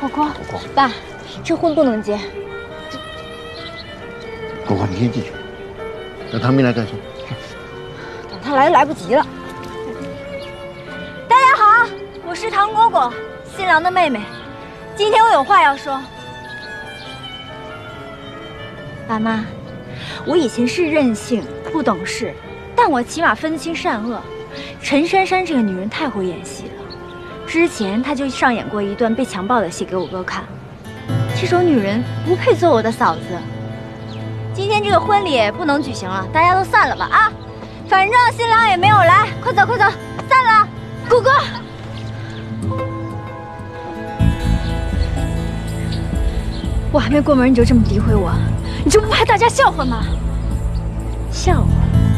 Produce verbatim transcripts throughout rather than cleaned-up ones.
果果， 果果， 爸，这婚不能结。 果果，你先进去，等唐明来再说。 等他来来不及了。大家好，我是唐果果，新郎的妹妹。今天我有话要说。爸妈，我以前是任性不懂事，但我起码分清善恶。陈珊珊这个女人太会演戏了。 之前她就上演过一段被强暴的戏给我哥看，这种女人不配做我的嫂子。今天这个婚礼不能举行了，大家都散了吧啊！反正新郎也没有来，快走快走，散了。果果，我还没过门你就这么诋毁我，你就不怕大家笑话吗？笑话？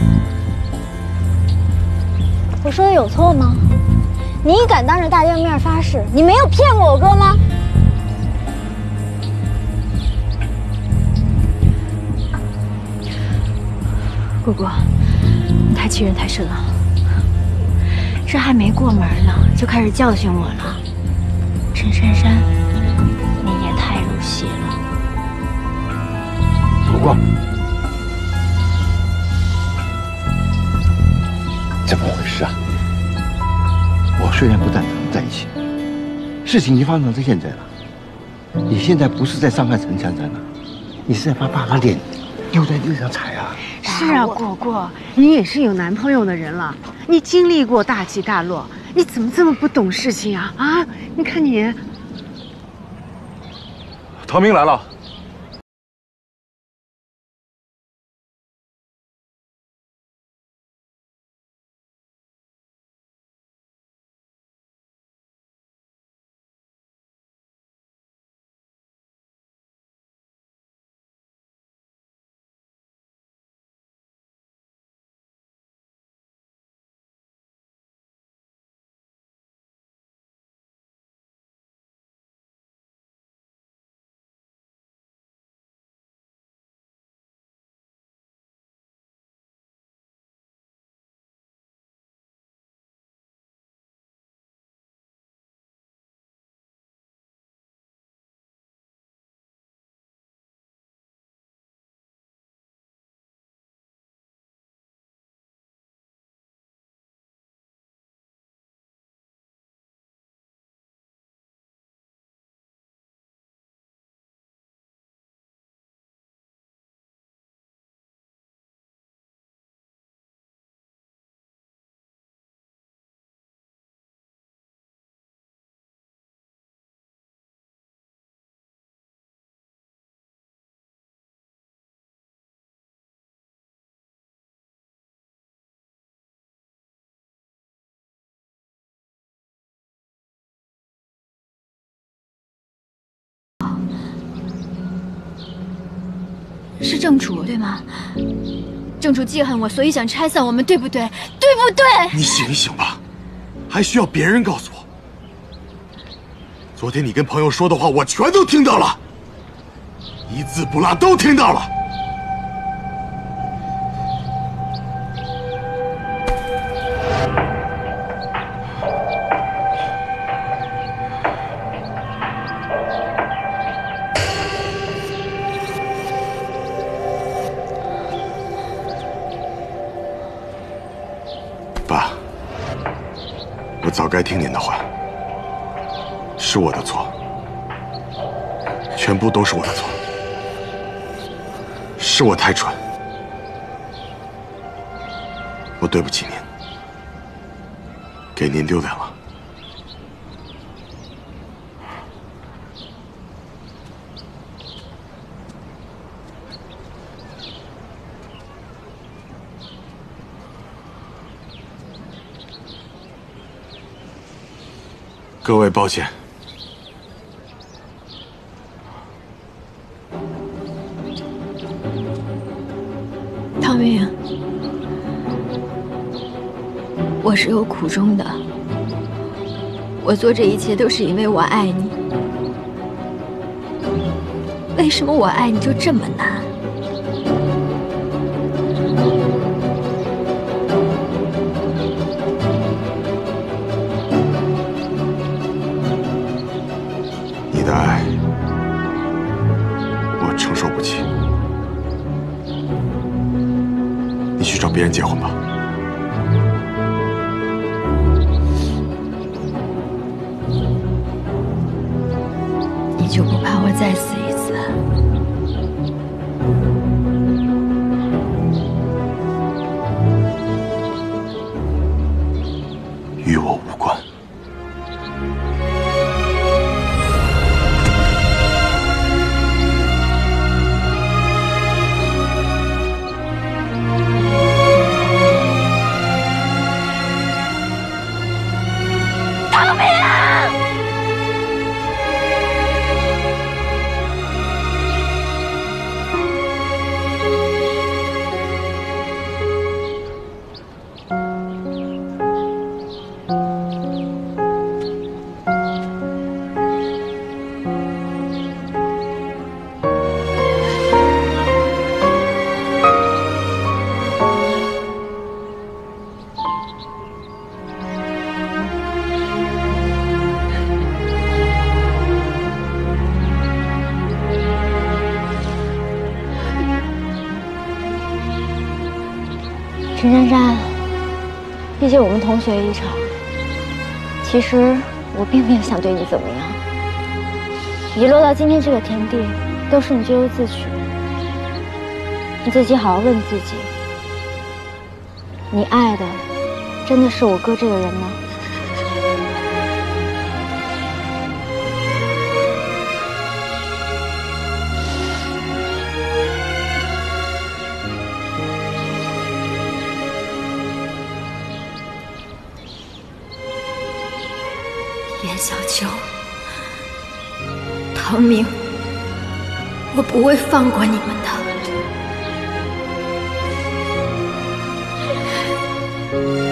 我说的有错吗？ 你敢当着大家面发誓，你没有骗过我哥吗？果果，你太欺人太甚了！这还没过门呢，就开始教训我了。陈珊珊，你也太入戏了。 果果，怎么回事啊？ 我虽然不赞成在一起，事情已经发展到现在了。你现在不是在伤害陈珊珊了，你是在把爸爸脸丢在地上踩啊！ 是啊，果果，你也是有男朋友的人了，你经历过大起大落，你怎么这么不懂事情啊？啊，你看你， 唐明来了。 是正主对吗？正主记恨我，所以想拆散我们，对不对？对不对？ 你醒一醒吧，还需要别人告诉我？昨天你跟朋友说的话，我全都听到了，一字不落都听到了。爸，我早该听您的话，是我的错，全部都是我的错，是我太蠢，我对不起您，给您丢脸了。各位抱歉。 唐明，我是有苦衷的。我做这一切都是因为我爱你。为什么我爱你就这么难？ 的爱，我承受不起。你去找别人结婚吧。 你就不怕我再死一次？ 与我无关。 陈珊珊，毕竟我们同学一场，其实我并没有想对你怎么样。你落到今天这个田地，都是你咎由自取。你自己好好问自己，你爱的真的是我哥这个人吗？ 严小秋，唐明，我不会放过你们的。